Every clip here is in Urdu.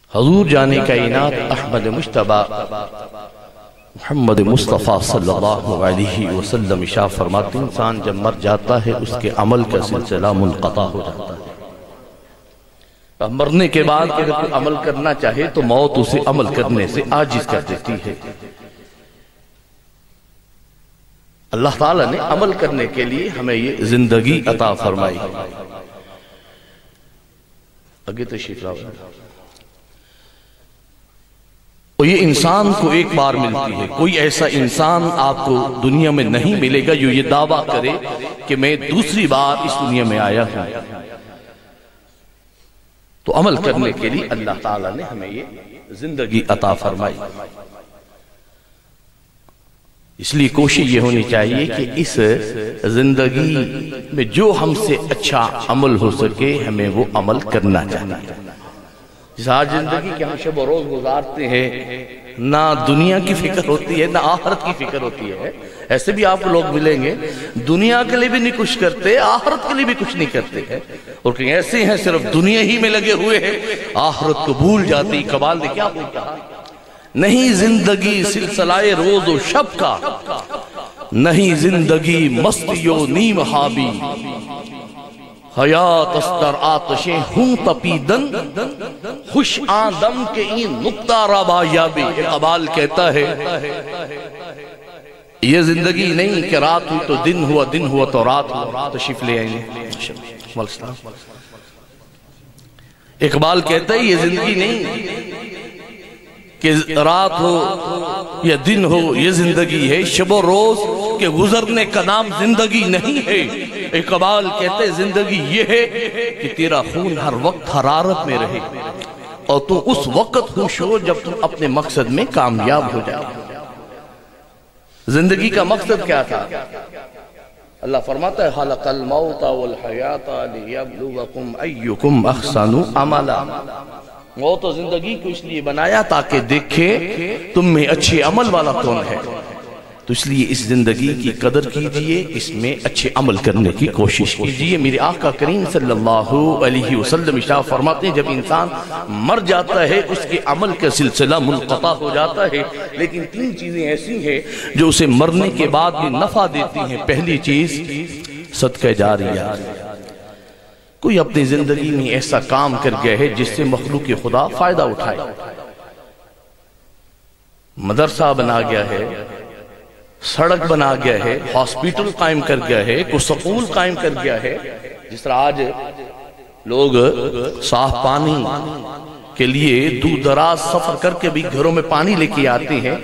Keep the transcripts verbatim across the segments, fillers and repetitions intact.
حضور جانے کائنات احمد مجتبی محمد مصطفیٰ صلی اللہ علیہ وسلم ارشاد فرماتے ہیں انسان جب مر جاتا ہے اس کے عمل کا سلسلہ منقطع ہو جاتا ہے۔ مرنے کے بعد اگر کوئی عمل کرنا چاہے تو موت اسے عمل کرنے سے عاجز کر دیتی ہے۔ اللہ تعالیٰ نے عمل کرنے کے لیے ہمیں یہ زندگی عطا فرمائی۔ آگے تشریف لاؤ۔ اور یہ انسان کو ایک بار ملتی ہے، کوئی ایسا انسان آپ کو دنیا میں نہیں ملے گا جو یہ دعویٰ کرے کہ میں دوسری بار اس دنیا میں آیا ہوں۔ تو عمل کرنے کے لیے اللہ تعالیٰ نے ہمیں یہ زندگی عطا فرمائی۔ اس لیے کوشش یہ ہونی چاہیے کہ اس زندگی میں جو ہم سے اچھا عمل ہو سکے ہمیں وہ عمل کرنا چاہیے۔ جس آج زندگی کے ہم شب و روز گزارتے ہیں، نہ دنیا کی فکر ہوتی ہے نہ آخرت کی فکر ہوتی ہے۔ ایسے بھی آپ لوگ ملیں گے دنیا کے لیے بھی نہیں کچھ کرتے، آخرت کے لیے بھی کچھ نہیں کرتے ہیں، اور کہیں ایسے ہیں صرف دنیا ہی میں لگے ہوئے ہیں، آخرت کو بھول جاتی۔ کمال نے کیا کہا؟ نہیں زندگی سلسلہ روز و شب کا، نہیں زندگی مستی و نیم خوابی، حیات استر آتشیں ہوں تپیدن، خوش آدم کے این نقطہ رابا یابی۔ اقبال کہتا ہے یہ زندگی نہیں کہ رات ہوئی تو دن ہوا، دن ہوا تو رات ہوا۔ تشریف لے آئیں گے۔ اقبال کہتا ہے یہ زندگی نہیں کہ رات ہو یا دن ہو، یہ زندگی ہے شب و روز کے گزرنے کا نام زندگی نہیں ہے۔ اقبال کہتے ہیں زندگی یہ ہے کہ تیرا خون ہر وقت حرارت میں رہے اور تو اس وقت خوش ہو جب تم اپنے مقصد میں کامیاب ہو جائے۔ زندگی کا مقصد کیا تھا؟ اللہ فرماتا ہے خلق الموت والحیات لیبلوکم ایکم احسن عملا۔ موت و زندگی کو اس لیے بنایا تاکہ دیکھے تم میں اچھے عمل والا کون ہے۔ تو اس لیے اس زندگی کی قدر کیجئے، اس میں اچھے عمل کرنے کی کوشش کیجئے۔ میرے آقا کریم صلی اللہ علیہ وسلم ارشاد فرماتے ہیں جب انسان مر جاتا ہے اس کے عمل کا سلسلہ منقطع ہو جاتا ہے، لیکن تین چیزیں ایسی ہیں جو اسے مرنے کے بعد بھی نفع دیتی ہیں۔ پہلی چیز صدقہ جاریہ، کوئی اپنی زندگی میں ایسا کام کر گیا ہے جس سے مخلوق خدا فائدہ اٹھائے۔ مدرسہ بنا گیا ہے، سڑک بنا گیا ہے، ہاسپیٹل قائم کر گیا ہے، کوئی سکول قائم کر گیا ہے۔ جس طرح آج لوگ صاف پانی کے لیے دور دراز سفر کر کے بھی گھروں میں پانی لے کے آتے ہیں،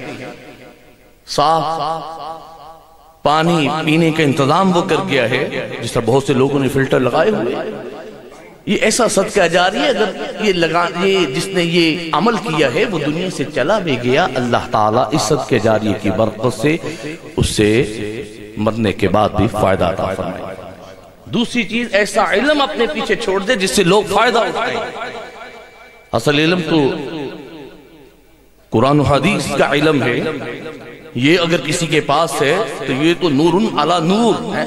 صاف پانی پینے کا انتظام وہ کر گیا ہے، جس طرح بہت سے لوگوں نے فلٹر لگائے ہوئے۔ یہ ایسا صدقہ جاری ہے، اگر یہ لگا یہ جس نے یہ عمل کیا ہے وہ دنیا سے چلا بھی گیا، اللہ تعالیٰ اس صدقہ جاری کی برکت سے اس سے مرنے کے بعد بھی فائدہ عطا فرمائے۔ دوسری چیز ایسا علم اپنے پیچھے چھوڑ دے جس سے لوگ فائدہ اٹھائیں۔ اصل علم تو قرآن و حدیث کا علم ہے، یہ اگر کسی کے پاس ہے تو یہ تو نور علی نور ہے۔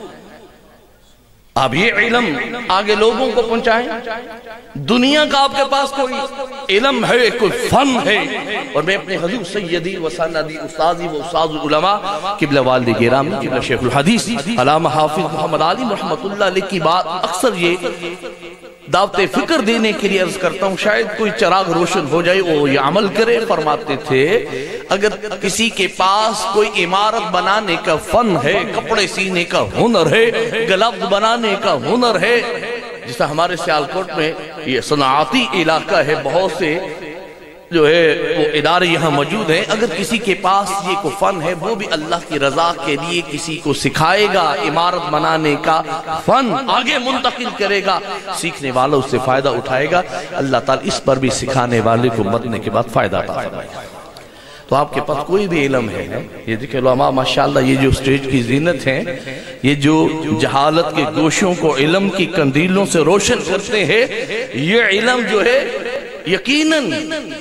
اب یہ علم آگے لوگوں کو پہنچائیں۔ دنیا کا آپ کے پاس کوئی علم ہے، کوئی فن ہے، اور میں اپنے حضور سیدی و سندی استاذی و استاذ العلماء قبلہ والد گرامی قبلہ شیخ الحدیث علامہ حافظ محمد علی رحمت اللہ علیہ کی بات اکثر یہ دعوت فکر دینے کے لیے عرض کرتا ہوں، شاید کوئی چراغ روشن ہو جائے وہ یہ عمل کرے۔ فرماتے تھے اگر کسی کے پاس کوئی عمارت بنانے کا فن ہے، کپڑے سینے کا ہنر ہے، گلفز بنانے کا ہنر ہے، جیسا ہمارے سیالکوٹ میں یہ صنعتی علاقہ ہے، بہت سے جو ہے وہ ادارے یہاں موجود ہیں، اگر کسی کے پاس یہ کوئی فن ہے وہ بھی اللہ کی رضا کے لیے کسی کو سکھائے گا، عمارت بنانے کا فن آگے منتقل کرے گا، سیکھنے والا اس سے فائدہ اٹھائے گا، اللہ تعالیٰ اس پر بھی سکھانے والے کو مرنے کے بعد فائدہ عطا فرمائے گا۔ تو آپ کے پاس کوئی بھی علم ہے، یہ دیکھیں علماء ماشاءاللہ یہ جو سٹیج کی زینت ہیں، یہ جو جہالت کے گوشوں کو علم کی کندیلوں سے روشن کرتے ہیں، یہ علم جو ہے یقیناً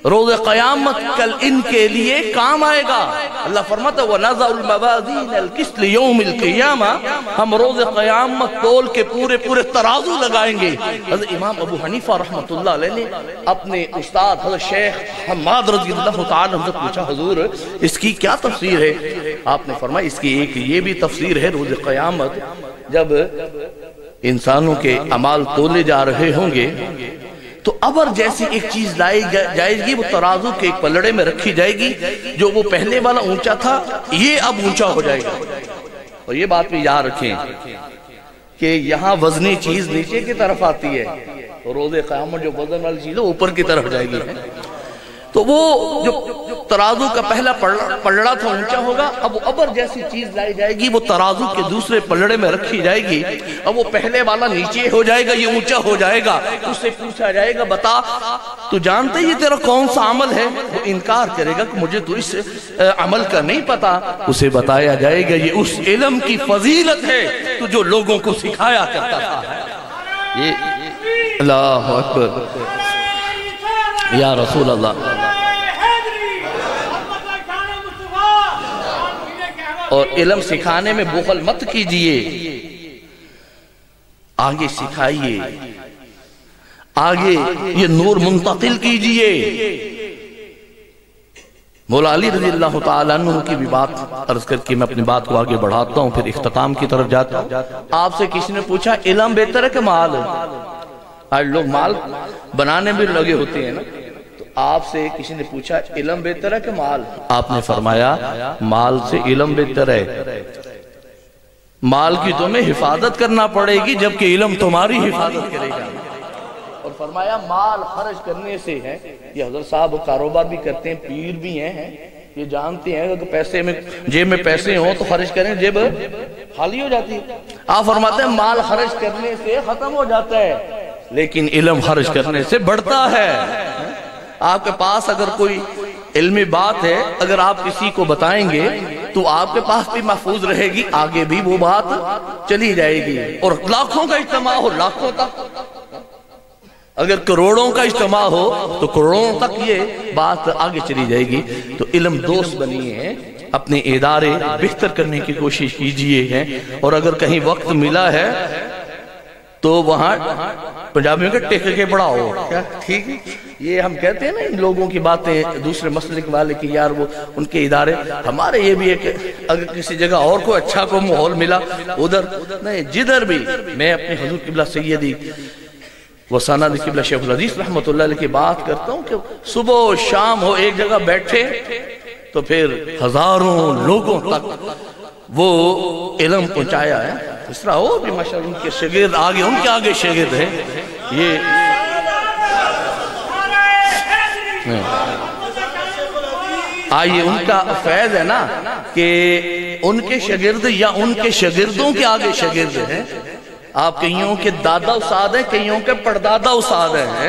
روز قیامت کل ان کے لیے کام آئے گا۔ اللہ فرماتا ہے وَنَضَعُ الْمَوَازِينَ الْقِسْطَ لِيَوْمِ الْقِيَامَةِ، ہم روز قیامت تول کے پورے پورے ترازو لگائیں گے۔ حضرت امام ابو حنیفہ رحمۃ اللہ علیہ نے اپنے استاد حضرت شیخ حماد رضی اللہ تعالیٰ عنہ سے پوچھا حضور اس کی کیا تفسیر ہے؟ آپ نے فرمایا اس کی ایک یہ بھی تفسیر ہے، روز قیامت جب انسانوں کے اعمال تولے جا رہے ہوں گے تو ابر جیسی ایک چیز لائی جائے گی، وہ ترازو کے ایک پلڑے میں رکھی جائے گی، جو وہ پہلے والا اونچا تھا یہ اب اونچا ہو جائے گا۔ اور یہ بات بھی یاد رکھیں کہ یہاں وزنی چیز نیچے کی طرف آتی ہے، روز قیامت جو وزن والی چیز ہے اوپر کی طرف جائے گی۔ تو وہ جو ترازو کا پہلا پلڑا تھا اونچا ہوگا، اب وہ ابر جیسی چیز لائی جائے گی، وہ ترازو کے دوسرے پلڑے میں رکھی جائے گی، اب وہ پہلے والا نیچے ہو جائے گا، یہ اونچا ہو جائے گا۔ اس سے پوچھا جائے گا بتا تو جانتے یہ تیرا کون سا عمل ہے؟ وہ انکار کرے گا کہ مجھے تو اس عمل کا نہیں پتا۔ اسے بتایا جائے گا یہ اس علم کی فضیلت ہے تو جو لوگوں کو سکھایا کرتا تھا۔ یہ اللہ اکبر یا رسول اللہ۔ اور علم سکھانے میں بخل مت کیجئے، آگے سکھائیے، آگے یہ نور منتقل کیجئے۔ مولا علی رضی اللہ تعالیٰ عنہ کی بھی بات عرض کر کے میں اپنی بات کو آگے بڑھاتا ہوں، پھر اختتام کی طرف جاتا ہوں۔ آپ سے کسی نے پوچھا علم بہتر ہے کہ مال؟ آج لوگ مال بنانے میں لگے ہوتے ہیں نا، آپ سے کسی نے پوچھا علم بہتر ہے کہ مال؟ آپ نے فرمایا مال سے علم بہتر ہے، مال کی تمہیں حفاظت کرنا پڑے گی جبکہ علم تمہاری حفاظت کرے گا۔ اور فرمایا مال خرچ کرنے سے ہے، یہ حضرت صاحب کاروبار بھی کرتے ہیں، پیر بھی ہیں، یہ جانتے ہیں کہ پیسے میں جیب میں پیسے ہوں تو خرچ کریں، جیب خالی ہو جاتی ہے۔ آپ فرماتے ہیں مال خرچ کرنے سے ختم ہو جاتا ہے لیکن علم خرچ کرنے سے بڑھتا ہے۔ آپ کے پاس اگر کوئی علمی بات ہے، اگر آپ کسی کو بتائیں گے تو آپ کے پاس بھی محفوظ رہے گی، آگے بھی وہ بات چلی جائے گی۔ اور لاکھوں کا اجتماع ہو لاکھوں تک، اگر کروڑوں کا اجتماع ہو تو کروڑوں تک یہ بات آگے چلی جائے گی۔ تو علم دوست بنیے ہیں، اپنے ادارے بہتر کرنے کی کوشش کیجئے ہیں، اور اگر کہیں وقت ملا ہے تو وہاں پنجابیوں کے ٹیکے کے پڑھاؤ، کیا ٹھیک ہے؟ یہ ہم کہتے ہیں نا ان لوگوں کی باتیں دوسرے مسلک والے کی، یار وہ ان کے ادارے، ہمارے یہ بھی ہے کہ اگر کسی جگہ اور کو اچھا کو ماحول ملا ادھر نہیں، جدھر بھی میں اپنے حضور قبلہ سیدی وسند قبلہ شیخ العزیز رحمت اللہ علیہ کی بات کرتا ہوں کہ صبح و شام ہو ایک جگہ بیٹھے تو پھر ہزاروں لوگوں تک وہ علم پہنچایا ہے۔ اس طرح ہو بھی ماشاءاللہ ان کے شاگرد آگے، ان کے آگے شاگرد ہیں۔ یہ آئیے ان کا فیض ہے نا کہ ان کے شاگرد یا ان کے شاگردوں کے آگے شاگرد ہیں۔ آپ کئیوں کے دادا استاد ہیں، کئیوں کے پردادا استاد ہیں،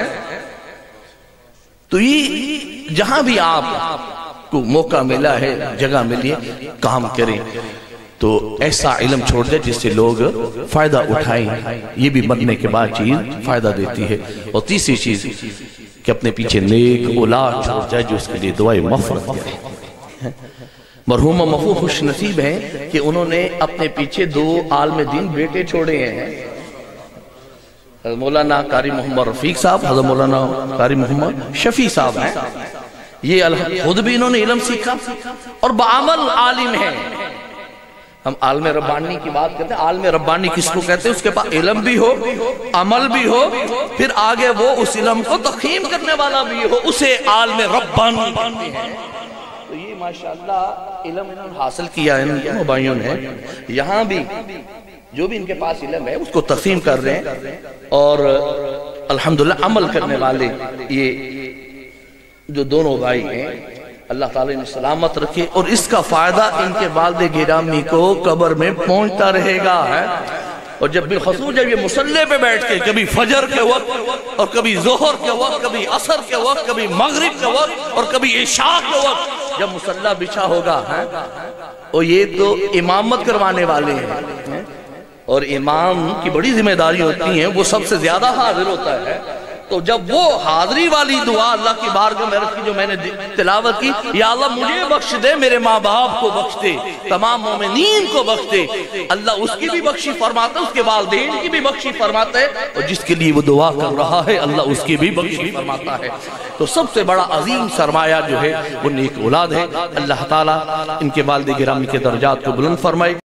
تو یہ جہاں بھی آپ کو موقع ملا ہے، جگہ ملی ہے، کام کریں تو ایسا علم چھوڑ دے جس سے لوگ فائدہ اٹھائیں۔ یہ بھی مرنے کے بعد چیز فائدہ دیتی ہے۔ اور تیسری چیز کہ اپنے پیچھے نیک اولاد چھوڑ جائے جو اس کے لیے دعائیں مغفرت کرے۔ مرحوم و مغفور خوش نصیب ہیں کہ انہوں نے اپنے پیچھے دو عالم دین بیٹے چھوڑے ہیں، حضرت مولانا قاری محمد رفیق صاحب، حضرت مولانا قاری محمد شفیع صاحب ہیں۔ یہ خود بھی انہوں نے علم سیکھا اور بعمل عالم ہیں۔ ہم عالم ربانی کی بات کرتے ہیں، عالم ربانی کس کو کہتے ہیں؟ اس کے پاس علم بھی ہو، عمل بھی ہو، پھر آگے وہ اس علم کو تقسیم کرنے والا بھی ہو، اسے عالم ربانی کہتے ہیں۔ تو یہ ماشاءاللہ علم انہوں نے حاصل کیا ہے ان بھائیوں نے، یہاں بھی جو بھی ان کے پاس علم ہے اس کو تقسیم کر رہے ہیں، اور الحمدللہ عمل کرنے والے یہ جو دونوں بھائی ہیں اللہ تعالیٰ نے سلامت رکھے، اور اس کا فائدہ ان کے والد گرامی کو قبر میں پہنچتا رہے گا ہے۔ اور جب بالخصوص جب یہ مصلی پہ بیٹھ کے کبھی فجر کے وقت اور کبھی ظہر کے وقت، کبھی عصر کے وقت، کبھی مغرب کے وقت اور کبھی عشاء کے وقت جب مصلی بچھا ہوگا ہے، اور یہ تو امامت کروانے والے ہیں، اور امام کی بڑی ذمہ داری ہوتی ہیں، وہ سب سے زیادہ حاضر ہوتا ہے، تو جب وہ حاضری والی دعا اللہ کی بارگاہ میں رکھی جو میں نے تلاوت کی، یا اللہ مجھے بخش دے، میرے ماں باپ کو بخش دے، تمام مومنین کو بخش دے، اللہ اس کی بھی بخشی فرماتا ہے، اس کے والدین کی بھی بخشی فرماتا ہے، اور جس کے لیے وہ دعا کر رہا ہے اللہ اس کی بھی بخشی فرماتا ہے۔ تو سب سے بڑا عظیم سرمایہ جو ہے وہ نیک اولاد ہے۔ اللہ تعالیٰ ان کے والد گرامی کے درجات کو بلند فرمائے۔